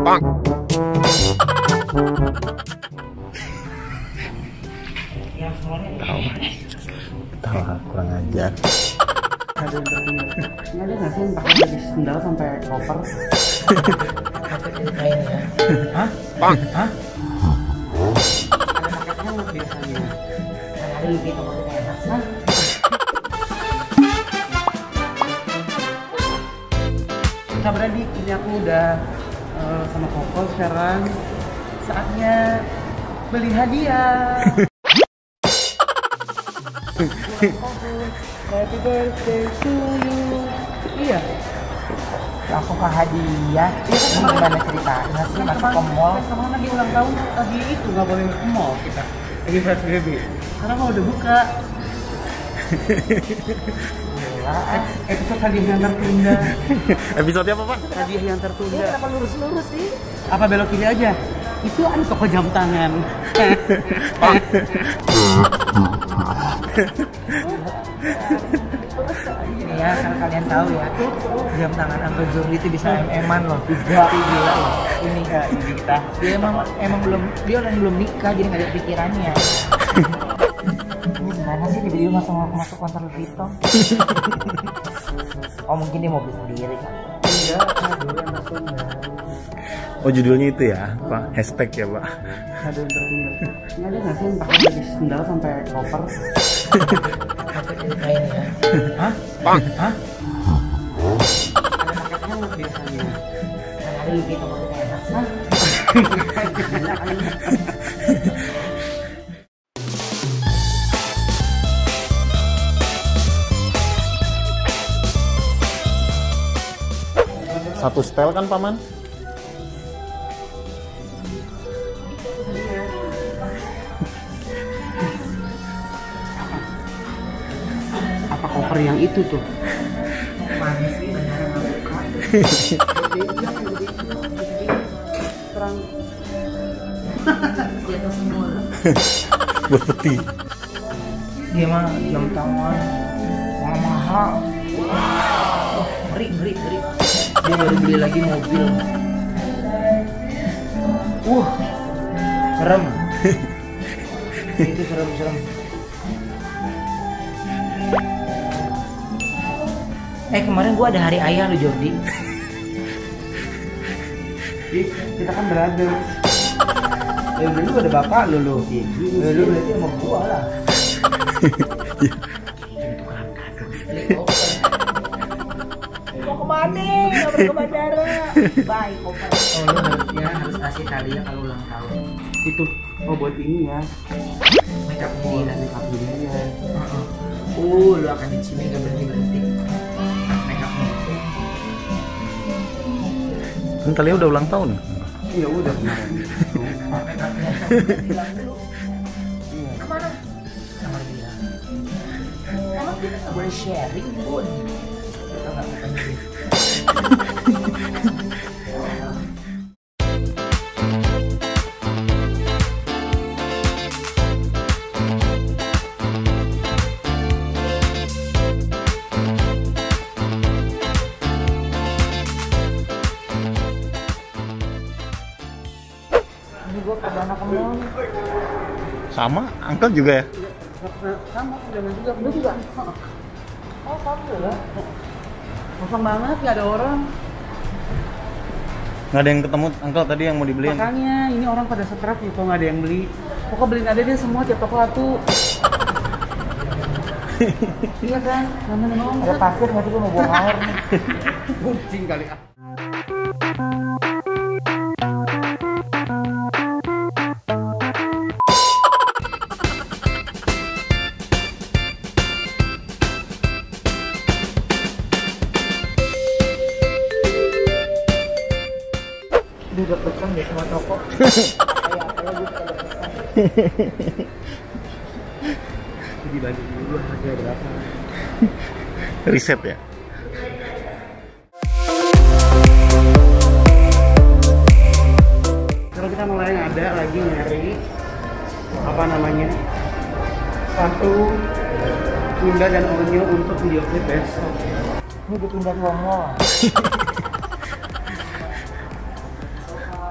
Tawa kurang ajar. Ada nggak sih yang pakai dari sendal sampai koper? Kain ya. Hah? Hah? Ada paketnya nggak biasanya? Ada lebih tokonya enak sih. Nah berarti ini aku udah sama Koko sekarang. Saatnya beli hadiah. Happy birthday to you. Iya. Langsung ke hadiah. Ini gimana ceritanya sih? Masuk ke mall. Kemarin lagi ulang tahun, lagi itu nggak boleh ke mall kita. Lagi PSBB. Karena mau udah buka. Episode hadiah yang tertunda. Episode apa, Pak? Hadiah yang tertunda. Ini kenapa lurus-lurus sih? Apa belok kiri aja? Itu ada toko jam tangan. Ini ya, kalau kalian tahu ya, jam tangan Uncle Zurli itu bisa MM-an loh. Gila loh. Ini kak, ini kita. Dia emang belum, dia orang belum nikah, jadi nggak ada pikirannya. Ini gimana sih dibeli masuk konter Louis Vuitton? Oh mungkin dia mau beli sendiri kan? Iya, dulu yang tertunda. Oh judulnya itu ya, Pak? Hashtag ya, Pak? Ada yang tertunda. Ini ada nggak sih yang pakai dari sendal sampai koper? Kain ya. Hah? Hah? Ada paketnya nggak biasanya? Ada lebih tokonya enak sih. Satu style kan, Paman? Apa koper yang itu tuh? Manis sih, beneran nggak buka. Terang. Di atas semua. Buat peti. Dia mah jam tangan mahal. Oh, ngeri. Dia baru beli lagi mobil. Serem. Itu serem. Kemarin gua ada hari ayah lo Jordi. Ih, kita kan brother. Dulu ada bapak lu. Lu berarti sama gua lah. Tukeran kado. Mau kemana? Nggak perlu ke bandara. Bye, koper. Oh, lu harus kasih hadiah kalau ulang tahun. Itu buat ini ya. Makeup dia. Makeup dia. Lu akan di sini nggak berhenti. Makeupnya. Kan kalian udah ulang tahun. Iya udah kemarin. Makeupnya bilang dulu. Kemana? Sama dia. Emang kita nggak boleh sharing pun. Kita nggak bukan duit. Ini gue perdana ke mall. Sama, Uncle juga ya? Sama, jangan juga. Lu juga? Oh, kamu ya? Kosong banget, nggak ada orang. Nggak ada yang ketemu, Uncle tadi yang mau dibeliin. Makanya ini orang pada stres nih, kok nggak ada yang beli. Pokoknya beliin ada dia semua tiap toko satu. Iya kan? Nama-nama Ada pasir nggak sih, gue mau buang air nih. kucing kali ah. Udah deg-degan deh sama toko. Dibagi dulu harga berapa? Riset ya? Kalau kita mulai ada lagi nyari apa namanya sepatu Bunda dan Onyo untuk video klip besok. Ini dipindah ke mall.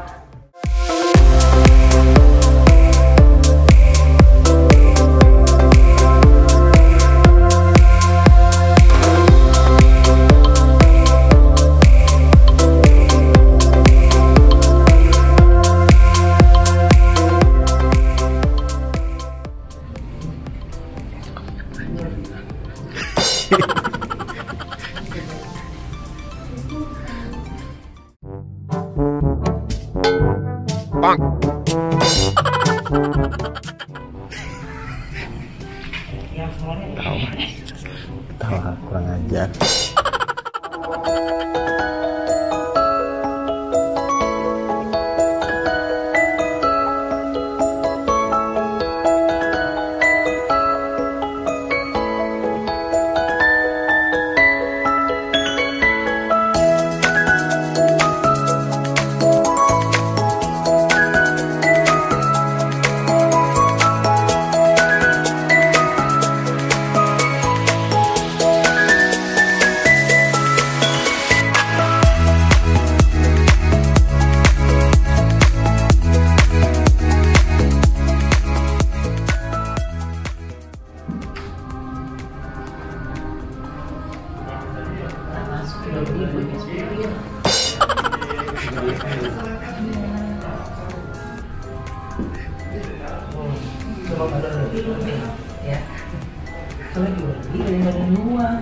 Ya. Kalau jual beli nggak ada uang.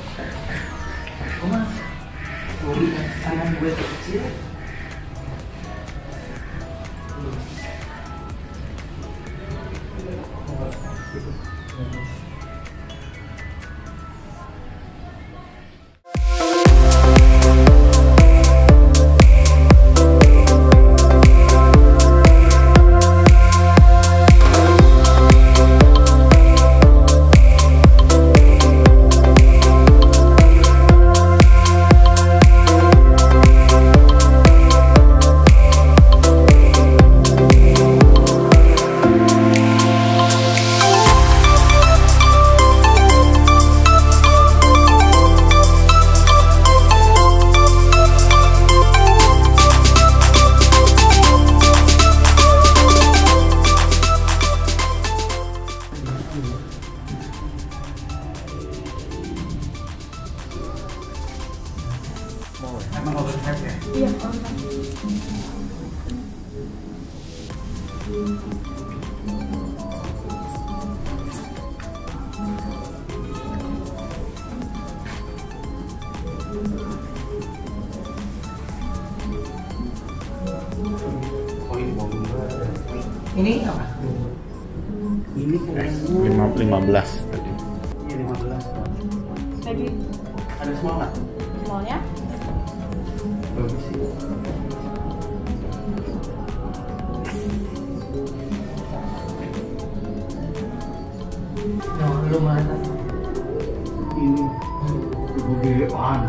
Mas, beli tangan gue kecil. Emang oversize ya? Iya, Oh ini bawang Ini apa? Ini bawang 15 tadi. Ini 15. Tadi Ada semua nggak? mallnya Bagus sih. Nah, lu mana? Ini gedean.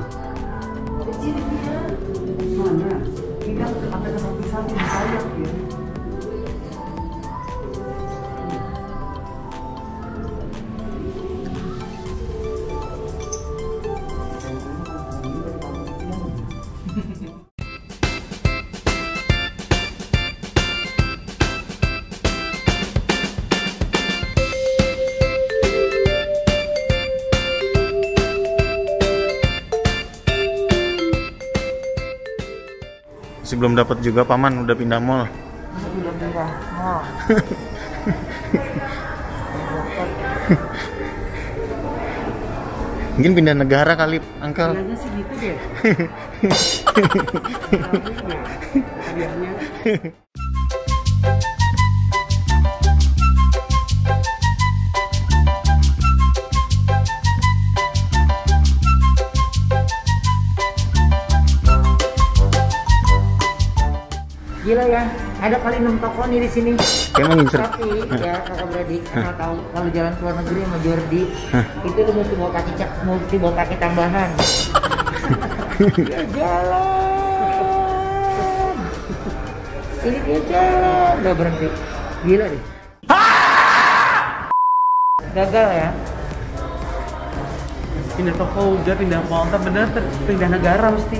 Mana? Ini kan ada kesal pisang di sayap ya. Masih belum dapat juga paman, udah pindah mall. Udah pindah mall. Mungkin pindah negara kali, Uncle. Kayaknya sih gitu deh. Hadiahnya. Gila ya, ada kali 6 toko nih di sini. Kayak mau ngincer. Tapi ya kakak Brady, kalau tahu kalau jalan ke luar negeri sama Jordi, itu lu mesti bawa kaki mesti bawa kaki tambahan. Dia jalan. Ini dia jalan, nggak berhenti. Gila deh. Gagal ya. Pindah toko udah, pindah mall, bener pindah negara mesti.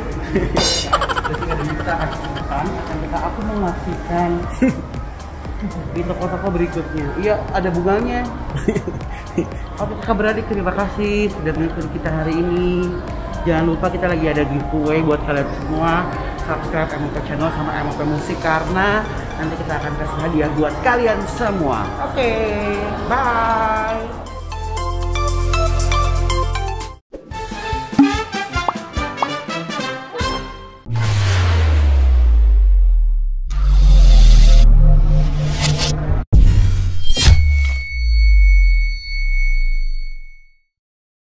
Aku mau ngasihkan di toko-toko berikutnya. Iya, ada bunganya. Oke, kakak beradik, terima kasih sudah mengikuti kita hari ini. Jangan lupa kita lagi ada giveaway buat kalian semua. Subscribe MOP Channel sama MOP Musik karena nanti kita akan kasih hadiah buat kalian semua. Oke, bye.